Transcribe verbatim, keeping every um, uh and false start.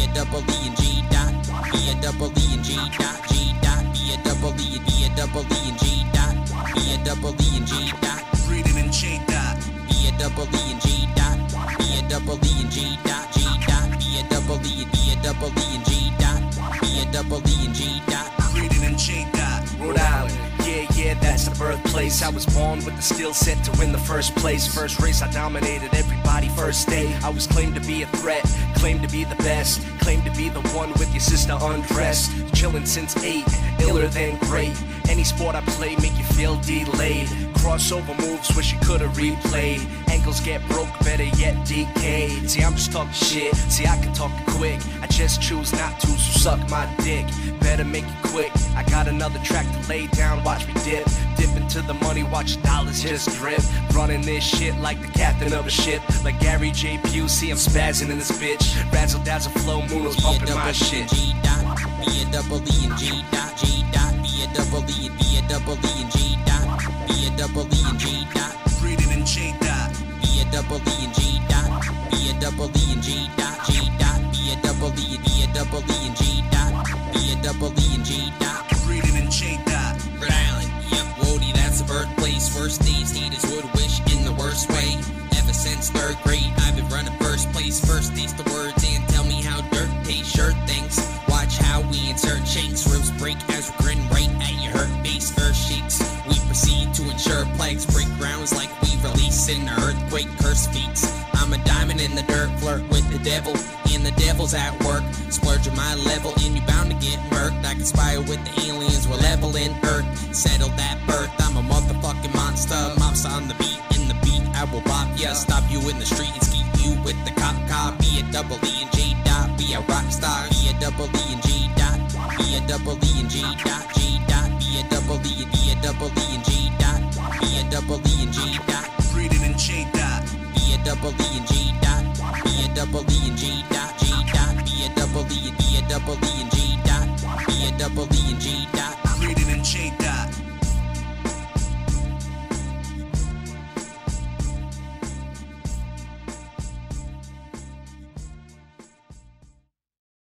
a double E and G dot, B a double E and G dot, G dot, B a double E, B a double E and G dot, B a double E and G dot, Breeding and J dot, B a double E and G dot, B a double E and G dot, G dot, B a double E, B a double E and G dot, B a double E and G dot, Breeding and J dot, Rhode Island. Yeah, yeah, that's the birthplace. I was born with the skill set to win the first place. First race, I dominated everybody first day. I was claimed to be a threat, claimed to be the best, claimed to be the one with your sister undressed. Chillin' since eight, iller than great. Any sport I play make you feel delayed. Crossover moves wish you could've replayed. Ankles get broke, better yet decayed. See, I'm just talking shit, see I can talk quick. I just choose not to, so suck my dick. Better make it quick, I got another track to lay down, watch me dip. Dip into the money, watch dollars just drip. Running this shit like the captain of a ship. Like Gary J. Busey, I'm spazzing in this bitch. Razzle dazzle flow, Muno's bumping my shit. G dot, B a double E and G dot, G dot, B a double E, B a double E and G dot, B a double E and G dot, Breeding and J dot, B a double E and G dot, B a double E and G dot, G dot, B a double E, B a double E and G dot, B a double E and G dot, Breeding and J dot, Rhode Island, yep, Wody, that's the birthplace. First these haters would wish in the worst way. Ever since third grade, I've been running first place. First these the words and tell me how dirt tastes. Shirt things, watch how we insert shakes. Ribs break as we grin right at your hurt face. Earth shakes, we proceed to ensure plagues break grounds like we release in an earthquake. Curse feats, I'm a diamond in the dirt, flirt with the devil, and the devil's at work. Splurge at my level, and you bound to get murked. I conspire with the aliens, we're leveling earth. Settle that birth, I'm a motherfucking monster. Mops on the beat, in the beat, I will bop ya. Stop you in the street and skeet you with the cop car. Be a double E and G dot, be a rock star. Be a double E and G dot, be a double E and G dot, G dot, be a double E, be a double E and G dot, be a double E and G dot, Breeding and J dot, be a double E and G dot, be a double E and G dot, G dot, be a double E, be a double E and G dot, be a double E and G dot, Breeding and J dot.